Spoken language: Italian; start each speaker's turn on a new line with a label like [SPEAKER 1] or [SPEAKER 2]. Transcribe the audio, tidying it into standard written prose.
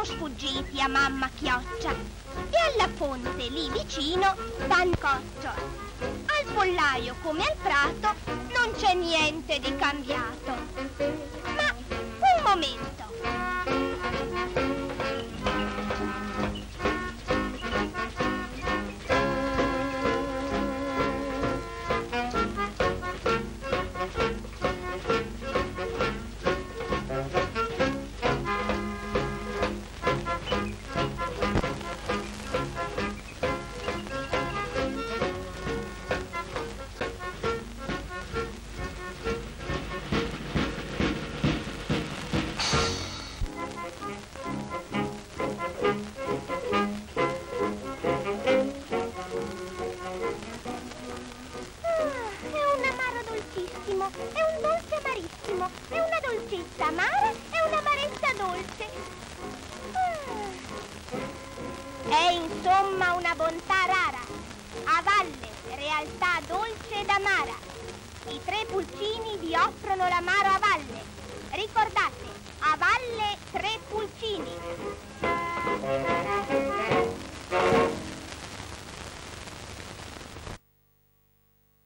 [SPEAKER 1] sfuggiti a mamma Chioccia e alla fonte lì vicino van Coccio. Al pollaio come al prato non c'è niente di cambiato. Ma un momento. È un dolce amarissimo, è una dolcezza amara e un'amarezza dolce. È insomma una bontà rara, a valle, realtà dolce ed amara. I tre pulcini vi offrono l'amaro a valle.